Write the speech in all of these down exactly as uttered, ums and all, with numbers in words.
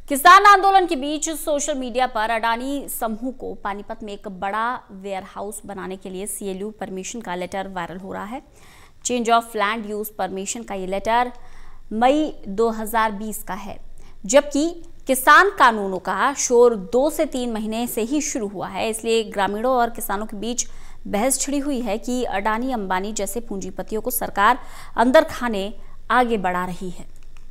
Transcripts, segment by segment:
किसान आंदोलन के बीच सोशल मीडिया पर अडानी समूह को पानीपत में एक बड़ा वेयर हाउस बनाने के लिए सीएलयू परमिशन का लेटर वायरल हो रहा है। Change of land use permission का ये लेटर मई दो हज़ार बीस का है, जबकि किसान कानूनों का शोर दो से तीन महीने से ही शुरू हुआ है। इसलिए ग्रामीणों और किसानों के बीच बहस छिड़ी हुई है कि अडानी अंबानी जैसे पूंजीपतियों को सरकार अंदर खाने आगे बढ़ा रही है।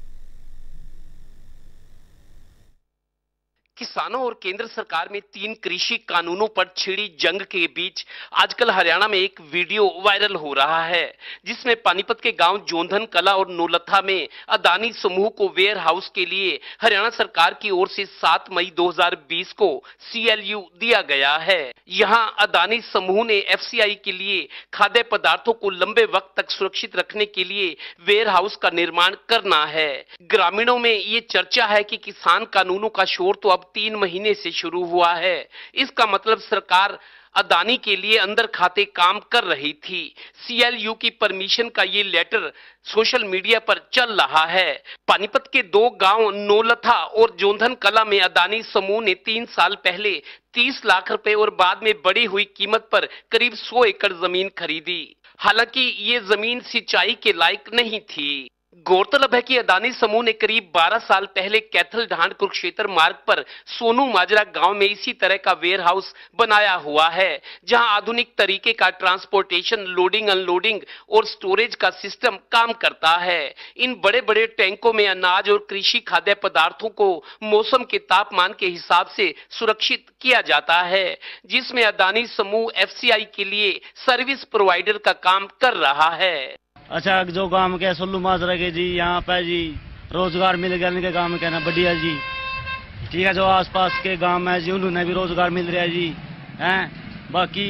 किसानों और केंद्र सरकार में तीन कृषि कानूनों पर छिड़ी जंग के बीच आजकल हरियाणा में एक वीडियो वायरल हो रहा है, जिसमें पानीपत के गांव जोंधन कला और नौलथा में अदानी समूह को वेयर हाउस के लिए हरियाणा सरकार की ओर से सात मई दो हज़ार बीस को सीएलयू दिया गया है। यहां अदानी समूह ने एफसीआई के लिए खाद्य पदार्थों को लंबे वक्त तक सुरक्षित रखने के लिए वेयर हाउस का निर्माण करना है। ग्रामीणों में ये चर्चा है कि किसान कानूनों का शोर तो अब तीन महीने से शुरू हुआ है। इसका मतलब सरकार अदानी के लिए अंदर खाते काम कर रही थी। सीएलयू की परमिशन का ये लेटर सोशल मीडिया पर चल रहा है। पानीपत के दो गांव नौलथा और जोंधन कला में अदानी समूह ने तीन साल पहले तीस लाख रुपए और बाद में बढ़ी हुई कीमत पर करीब सौ एकड़ जमीन खरीदी। हालांकि ये जमीन सिंचाई के लायक नहीं थी। गौरतलब है कि अदानी समूह ने करीब बारह साल पहले कैथल ढांड कुरुक्षेत्र मार्ग पर सोनू माजरा गांव में इसी तरह का वेयर हाउस बनाया हुआ है, जहां आधुनिक तरीके का ट्रांसपोर्टेशन, लोडिंग अनलोडिंग और स्टोरेज का सिस्टम काम करता है। इन बड़े बड़े टैंकों में अनाज और कृषि खाद्य पदार्थों को मौसम के तापमान के हिसाब से सुरक्षित किया जाता है, जिसमें अदानी समूह एफसीआई के लिए सर्विस प्रोवाइडर का काम कर रहा है। अच्छा, जो गांव के सोलू माजरा के जी यहाँ पे जी रोजगार मिल गया, इनके गांव में कहना बढ़िया जी। ठीक है, जो आसपास के गांव है जी उन्होंने भी रोजगार मिल रहा है जी। हैं बाकी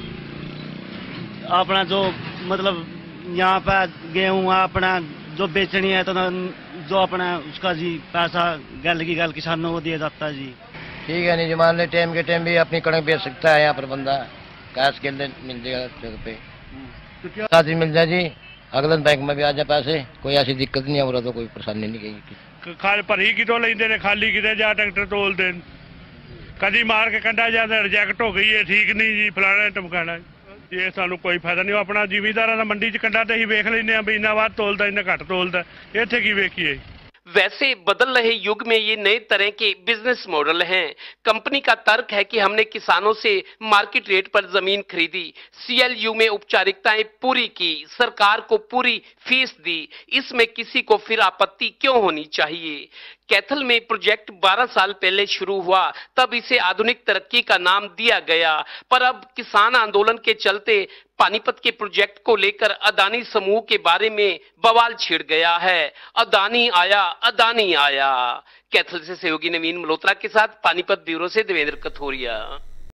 अपना जो मतलब यहाँ पे गेहूँ है अपना जो बेचनी है तो जो अपना उसका जी पैसा गल की गल किसानों को दिया जाता है जी। ठीक है, नहीं जो मान ले टाइम के टाइम भी अपनी कणक बेच सकता है। यहाँ पर बंदा कैश के लिए मिल जाएगा जगह पे, साथ ही मिल जाए जी। अगले बैंक में भी आ जाए पैसे, कोई ऐसी दिक्कत नहीं है, और तो कोई परेशानी नहीं गई। खाल भरी की तो लेंदे ने, खाली किते जा ट्रैक्टर तोल देन, कदी मार के कंडा जाता रिजेक्ट हो गई है, ठीक नहीं जी फलाना टमकाना। ये सानू कोई फायदा नहीं। अपना जिमीदारा मंडी च कंडा ते ही वेख लेने भी इन्ना वध तोलदा इन्ना घट तोलदा, इत्थे की वेखिए। वैसे बदल रहे युग में ये नए तरह के बिजनेस मॉडल हैं। कंपनी का तर्क है कि हमने किसानों से मार्केट रेट पर जमीन खरीदी, सीएलयू में औपचारिकताएं पूरी की, सरकार को पूरी फीस दी, इसमें किसी को फिर आपत्ति क्यों होनी चाहिए। कैथल में प्रोजेक्ट बारह साल पहले शुरू हुआ, तब इसे आधुनिक तरक्की का नाम दिया गया, पर अब किसान आंदोलन के चलते पानीपत के प्रोजेक्ट को लेकर अदानी समूह के बारे में बवाल छिड़ गया है। अदानी आया, अदानी आया। कैथल से सहयोगी नवीन मल्होत्रा के साथ पानीपत ब्यूरो से देवेंद्र कथोरिया।